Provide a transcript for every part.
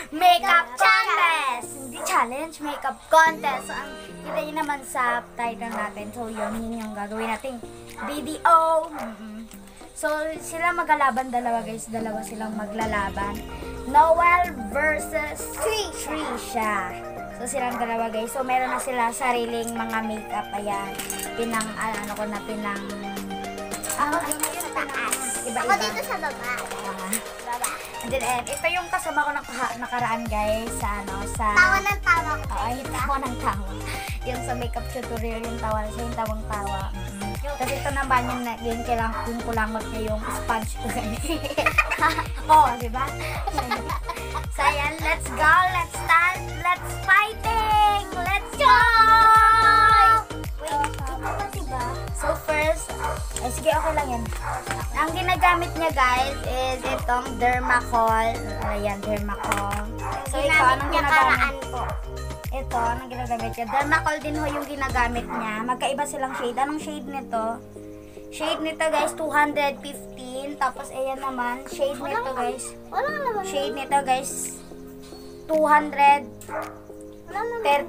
makeup contest! Hindi challenge, makeup contest. So, ang kita nyo naman sa title natin. So, yun yung gagawin nating video. So, sila maglalaban dalawa guys. Dalawa silang maglalaban. Noel versus Trisha. So, silang dalawa guys. So, meron na sila sariling mga makeup. Ayan. Pinang. Ako dito sa taas. Iba-iba. Ako dito sa baba. Baba. And then, ito yung kasama ko nakaraan guys. Sa Tawa ng tawa ko. Ay, tawa ng tawa. Yung sa makeup tutorial, yung tawa siya, yung tawang tawa. Tapos ito naman yung kung kulangot niya yung sponge ko guys. Oo, di ba? So, ayan, let's go, let's start, let's fighting! Let's go! Wait, ito ba diba? So, first, sige, okay lang yan. Ang ginagamit niya guys is itong Dermacol. Ayan, Dermacol. So, ito, anong ginagamit? po. Ito, anong ginagamit niya? Dermacol din ho yung ginagamit niya. Magkaiba silang shade. Anong shade nito? Shade nito guys, 215. Tapos, ayan naman, shade nito guys. Wala naman. Shade nito guys, 213. Wala naman.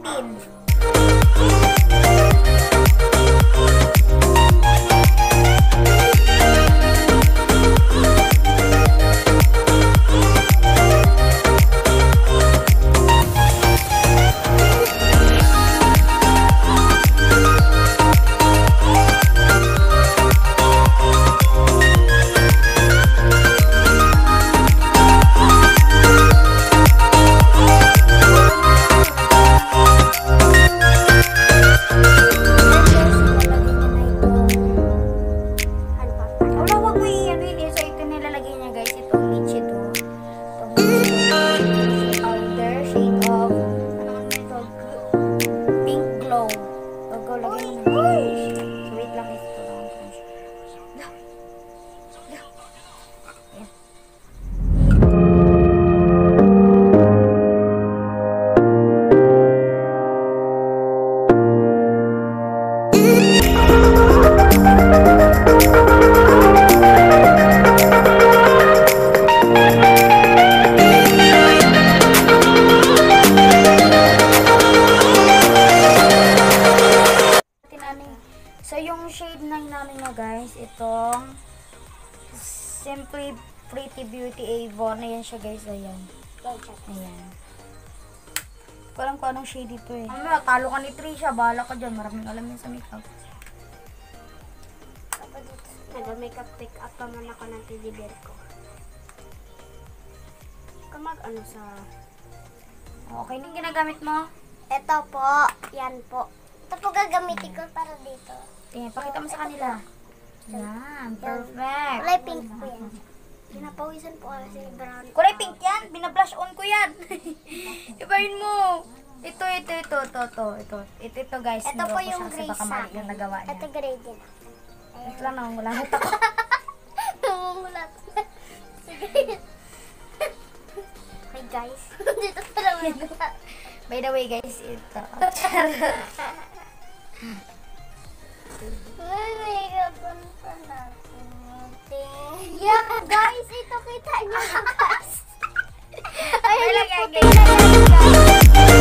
So, yung shade na namin na guys, itong Simply Pretty Beauty Avon. Ayan siya guys, ayan. Ayan. Hindi ko alam kung anong shade ito eh. Ano, talo ka ni Trisha, bahala ka dyan. Maraming alam yun sa makeup. Nag-makeup pick up naman ako ng teddy bear ko. Ano sa... Okay, yung ginagamit mo? Ito po. Yan po. Ito po gagamitin ko para dito. Tingnan, pakita mo sa kanila. Yan, perfect. Kulay pink po yan. Pinapawisan po kasi brown. Kulay pink yan, binablush on ko yan. Ibahin mo. Ito guys. Ito po yung gray baka sa mali yung nagawa niya. Ito gray din. Ito lang, nangungulangot ako. Namumulat. Sige. Hi guys. Dito pala wala. By the way guys, ito. May makeup pa natin. Yeah, guys, ito kita niyo guys. Ayun lang yan guys.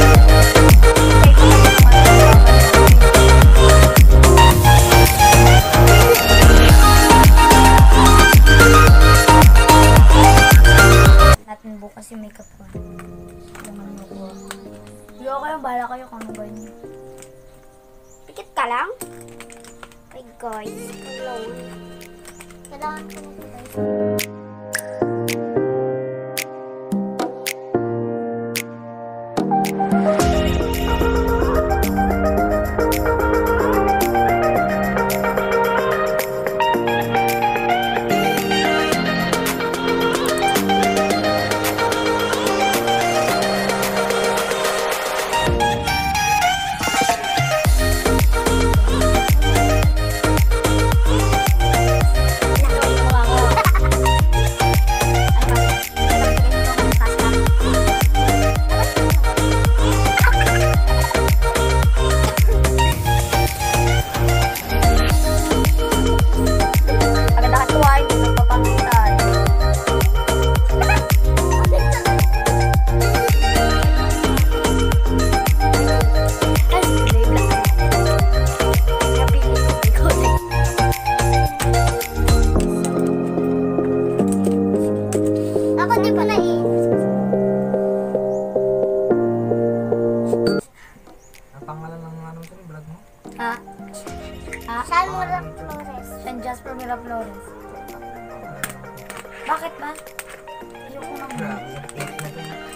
Natin bukas yung makeup ko. Yo, kayo, bahala kayo kung ano ba yun. Pikit ka lang? Ay guys, alone. Kailangan ko na guys.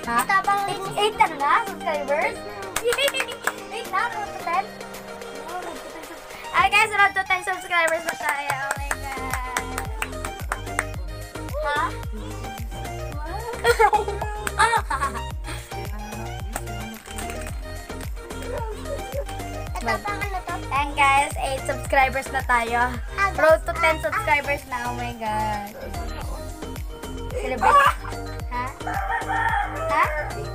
Ha? Ito pang linis. 8 na na subscribers? 8 na, road to 10? Ay guys, road to 10 subscribers na tayo. Oh my God. Ha? Ito pang ano to? And guys, 8 subscribers na tayo. Road to 10 subscribers na. Oh my God. Celebrate. Ha? Ha?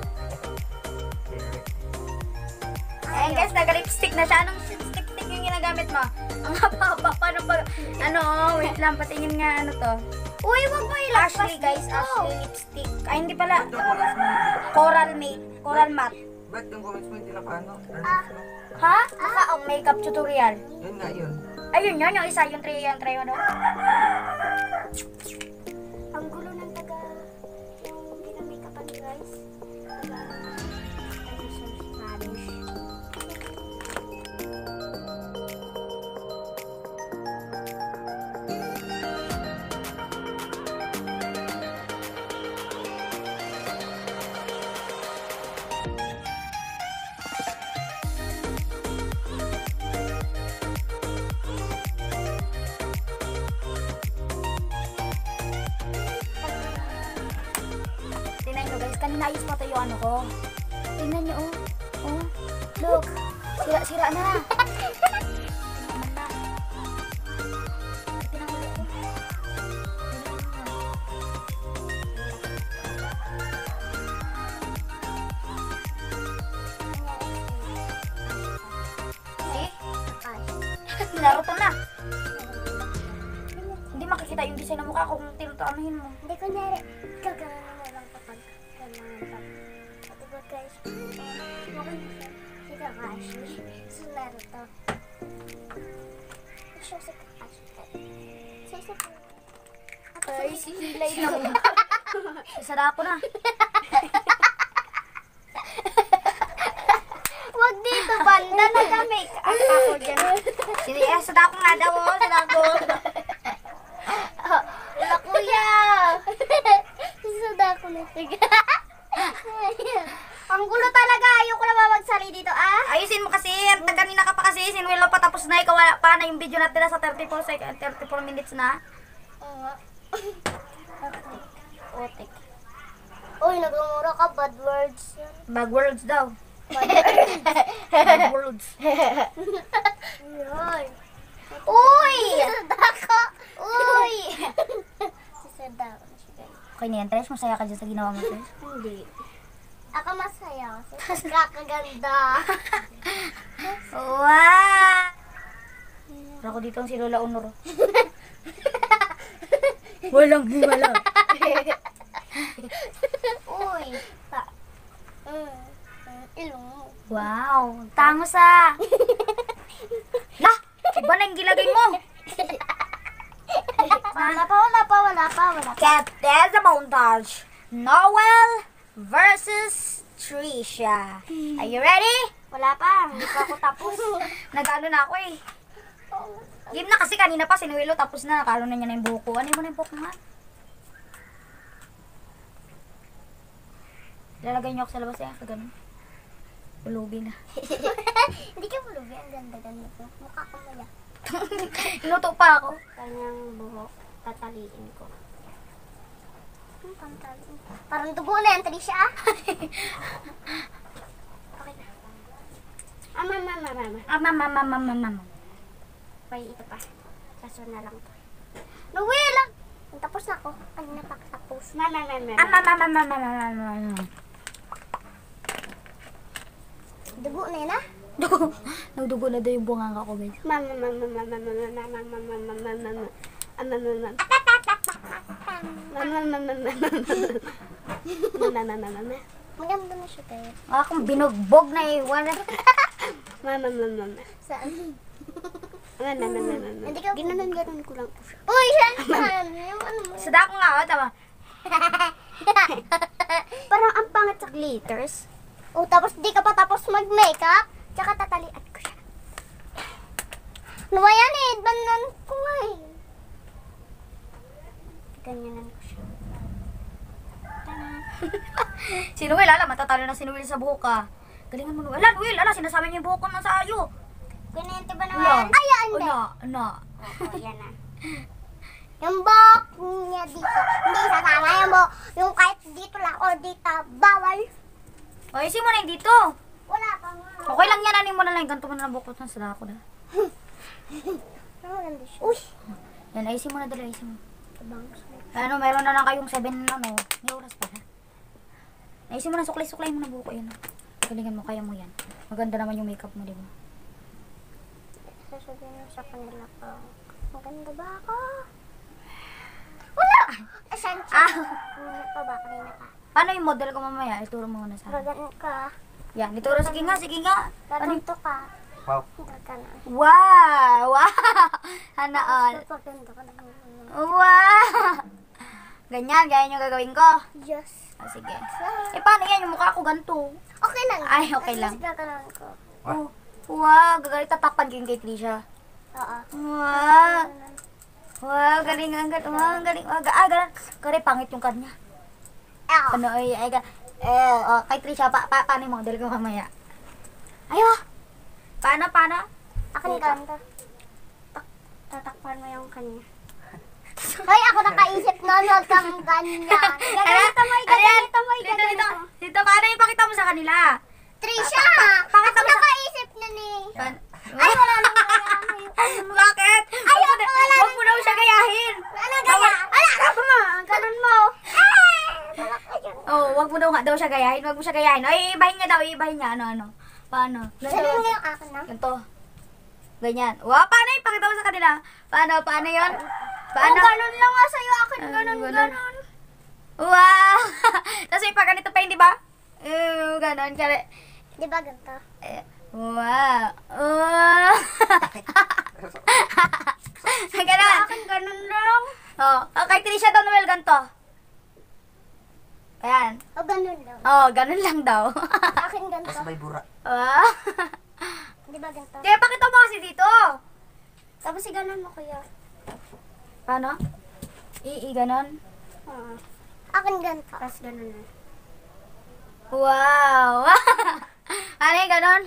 And guys, nag-lipstick na siya. Anong lipstick yung ginagamit mo? Ang haba-haba. Paano pa? Ano? Wait lang. Patingin nga ano to. Uy, wag mo ilagpas Ashley guys. dito. Ashley lipstick. Ay, hindi pala. Coral matte. Coral matte. Ba't yung comments mo hindi na paano? Ha? Makeup tutorial. Yun nga yun. Ayun yun. Yung isa. Yung tray ano. Ang gulo ng taga yung ginamake-upan guys. Tingnan nyo guys, kanina ayos pa tayo ano ko. Tingnan nyo oh. Oh, look. Sira-sira na. Tingnan na. Tingnan mo ito. See? Naruto na. Hindi makikita yung design ng mukha ko kung tinutuanahin mo. Hindi ko nari. Gagawin mo lang kapag kailangan pa. Ito ba guys? Mukhang si Kakashi. Si Naruto. Siya si Kakashi. Si Ay, si Hilay na. Isara ako na. Wag dito, banda. Nag-make up ako dyan. Sige, sada ko nga daw. Sada ko. Wala kuya. Sada ko na tiga. Ang gulo talaga. Ayoko na magsali dito Ayusin mo kasi. Kanina ka pa kasi. Sinuelo pa tapos na. Ikaw wala pa na yung video natin sa 34 minutes na. Oo nga. Otik. Uy, nagmumura ka. Bad words. Bag words daw. Bag words. Uy! Uy! Sadako! Uy! Sadako na siya guys. Okay na yan, Tres. Masaya ka dyan sa ginawa mo, Tres. Hindi. Ako masaya kasi kakaganda. Wow! Para ko dito ang si Lola Honor. Walang himala. Uy! Ilong mo. Wow! Tangos ah! Lah! Iba na yung gilagay mo! Wala pa. Cat, there's a montage. Noel versus Trisha. Are you ready? Wala pa. Hindi pa ako tapos. Nag-ano na ako eh. Game na kasi kanina pa sinuwelo tapos na nakalo na niya na yung buko. Ano mo na yung buko nga? Lalagay niyo ako sa labas eh. Sa ganun. Ulubi na. Hindi ka mulubi. Ang ganda-ganda ko. Mukha ko mula. Inuto pa ako. Kanyang buhok. Tataliin ko. Parang dugo na yan, Trisha. Okay na. Mama. Okay, ito pa. Kaso na lang to. Luwi lang! Tapos na ako. Ano na tapos? Mama. Dugo na yun ah. Nagdugo na daw yung bunganga ko, guys. Maganda na siya tayo. Akong binugbog na eh. Wala. Saan? Hindi ka ginanon ko lang po siya. Uy, saan? Yung ano mo? Sada ko nga, oh, tama. Parang ang pangit sa glitters. Oh, tapos di ka pa tapos mag-makeup. Tsaka tatalian ko siya. Nawayan eh, banan ko eh. Ganyanan ko siya. Tana. Si Noel, ala, matatalo na si Noel sa buhok ka. Galingan mo, Noel. Ala, Noel, ala, sinasabi niya yung buhok ko na sa ayo. Ganyan ba Ala. naman? Ayan, hindi. Ano? Oo, yan na. Yung buhok niya dito, hindi sasama yung buhok. Yung kahit dito lang o dito, bawal. O, isin mo na yung dito. Wala pa nga. Okay lang yan, anin mo na lang. Ganto mo na buhok ko sa dako na. Maganda siya. Uy! Yan, ayusin mo na dala, ayusin mo. Ano, meron na lang kayong 7, ano, may oras pa ha. Ayusin mo na, suklay-suklay mo na buhok ko yan. Galingan mo, kaya mo yan. Maganda naman yung makeup mo, di ba? Sasabihin mo sa kanila ko, maganda ba ako? Wala! Asan siya? Kanina pa ba? Kanina pa. Paano yung model ko mamaya? Ituro mo muna sa akin. Gagan ka. Yan, ituro. Sige nga, sige nga. Gaganto ka. Wow. Gagan. Wow! Wow! Hanaon. Gaganda ka naman. Wow! Ganyan yung gagawin ko. Yes. Ah, sige. Eh, paano yan? Yung mukha ko ganito. Okay lang. Ay, okay lang. Mas gagalan ko. Oh, wow, gagaling tatakpan ko yung kay Trisha. Oo. Wow! Wow, galing ang galing. Wow, ang galing. Galing. Kare, pangit yung kanya. Ako. Ano, kay Trisha, paano yung model ko mamaya? Ayo! Paano? Akin ganda. Tatakpan mo yung kanya. Hoy, ako nakaisip nun. Huwag kang ganyan. Gaganito mo, gaganito mo, gaganito. Dito, paano yung pakita mo sa kanila? Trisha! Pakita Ako mo sa... nakaisip na ni. Ay, wala nang bakit? Huwag mo daw siya gayahin. Ano gaya? Ala mo! Ganun mo. Oh, wag mo daw siya gayahin. Wag mo siya gayahin. Ay, ibahin niya daw. Ibahin niya. Ano. Paano? Ganun nga yung akin na. Ganito. Ganyan. Wow, paano yung pakita mo sa kanila? Paano yun? Paano? Oh, ganun lang nga sa'yo. Akin ganun. Wow! Tapos may paganito pa yun, di ba? Ganon. Kaya, Di ba ganito? wow! Wow! Ganon. Akin ganun lang. Oh, kay Trisha daw, Noel, ganito. Ayan. O ganun lang. Oh, ganun lang daw. Akin ganito. Tapos may bura. Wow! Di ba ganito? Kaya pakita mo kasi dito. Tapos si ganun mo kuya. Paano? Ganon. Akin ganito. Tapos ganun na. Wow! Ano yung ganon?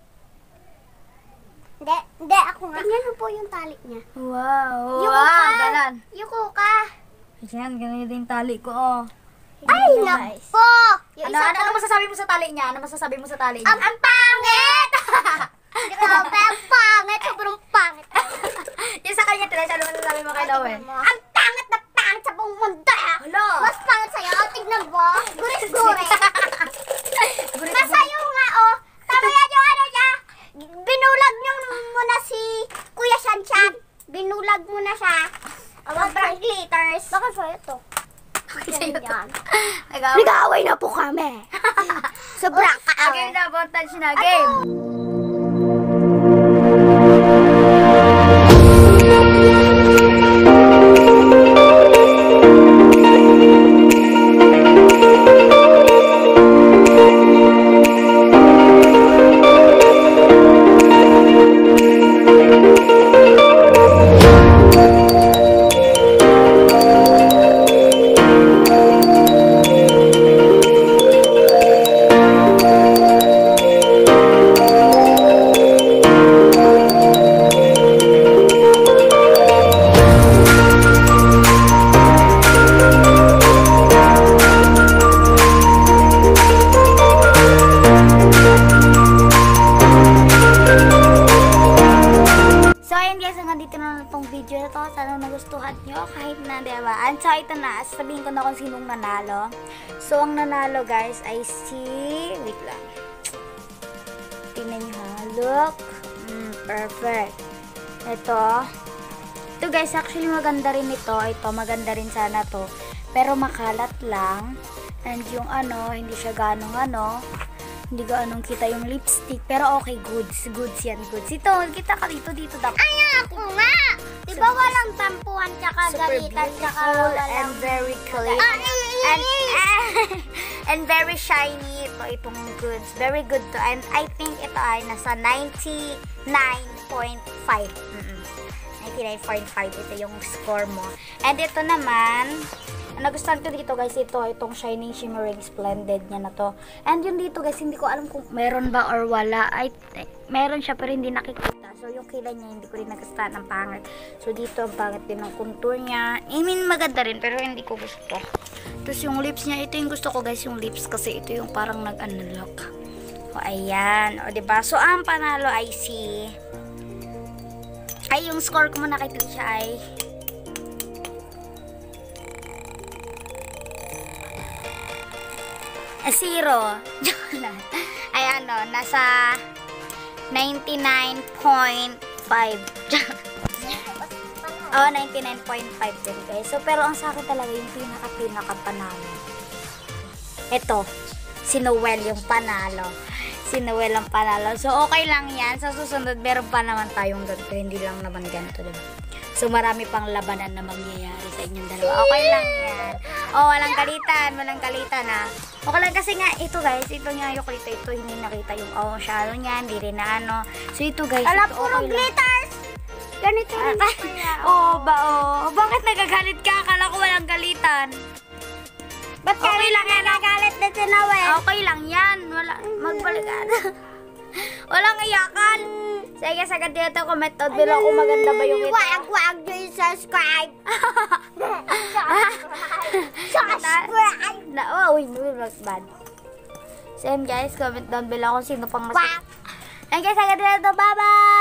Hindi, ako nga. Tingnan mo po yung tali niya. Wow! Yuko Wow! ka! Ganon. Yuko ka! Ayan, ganun din yung tali ko, oh. Ay, naku! Yung isa Ano masasabi mo sa tali niya? Ano masasabi mo sa tali niya? Ang pangit! Grabe, ang pangit! Sobrang pangit. Yung sa kanya, Tresha, ano masasabi mo kay Noel? Ang pangit na pangit sa buong mundo! Hala! Mas pangit sa'yo. O, tignan mo. Gurit-gurit. Gurit- Masayo nga, oh. Tama yan yung ano niya. Binulag niyo muna si Kuya Shanshan. Binulag mo na siya. Sobrang glitters. Bakit sa'yo to? Sa'yo to. Yan. Nag-away. Nag-aaway na po kami. Sobrang kaaway. Game na, montage na, game. video na to. Sana nagustuhan nyo kahit na, diba? And so, ito na. Sabihin ko na kung sinong nanalo. So, ang nanalo, guys, ay si... Wait lang. Tingnan nyo, ha? Look. Perfect. Ito. Ito, guys, actually maganda rin ito. Ito, maganda rin sana to. Pero makalat lang. And yung ano, hindi siya ganong ano. Hindi ganong kita yung lipstick. Pero okay, goods. Goods yan, goods. Ito, kita ka dito dapat. Ay, ako nga! Diba walang tampuhan tsaka galitan tsaka walang... and very clean. And very shiny itong goods. Very good to. And I think ito ay nasa 99.5. 99.5 ito yung score mo. And ito naman, Ang nagustuhan ko dito guys, itong Shining Shimmering Splendid niya na to. And yun dito guys, hindi ko alam kung meron ba or wala. Meron siya pero hindi nakikita. So yung kilay niya, hindi ko rin nagustuhan, ang pangit. So dito, ang pangit din ng contour niya. I mean, maganda rin pero hindi ko gusto. Tapos yung lips niya, ito yung gusto ko guys, yung lips. Kasi ito yung parang nag-unlock. O ayan, o diba? So ang panalo ay yung score ko muna kay Tisha ay zero. Ay ano, nasa 99.5. Oh, 99.5 din guys. So pero ang sa akin talaga yung pinaka panalo. Ito, si Noel yung panalo. Si Noel ang panalo. So, okay lang yan. Sa susunod, meron pa naman tayong ganito. Hindi lang naman ganito, diba? So, marami pang labanan na mangyayari sa inyong dalawa. Okay lang yan. Oh, walang kalitan. Walang kalitan, ha. Okay lang kasi nga, ito guys, ito nga yung kulita. Ito, hindi nakita yung shadow niya. Hindi rin na ano. So, ito guys, Alam, ito puro okay lang. glitters! Ganito rin kaya. Bakit nagagalit ka? Akala ko walang galitan. Ba't Okay lang yan. nagagalit na si Noel? Okay lang yan. Magbalikan. Walang iyakan. Sige, sagad dito. Comment down below kung maganda ba yung ito. Wag nyo yung subscribe. Subscribe. Uy, bad. So, yun guys, comment down below kung sino pang mas... Wag. And guys, sagad dito. Bye-bye!